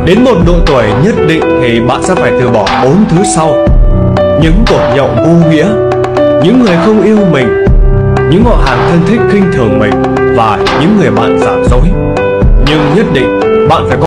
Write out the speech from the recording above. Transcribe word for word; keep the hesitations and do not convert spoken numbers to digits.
Đến một độ tuổi nhất định thì bạn sẽ phải từ bỏ bốn thứ sau: những cuộc nhậu vô nghĩa, những người không yêu mình, những họ hàng thân thích khinh thường mình và những người bạn giả dối. Nhưng nhất định bạn phải có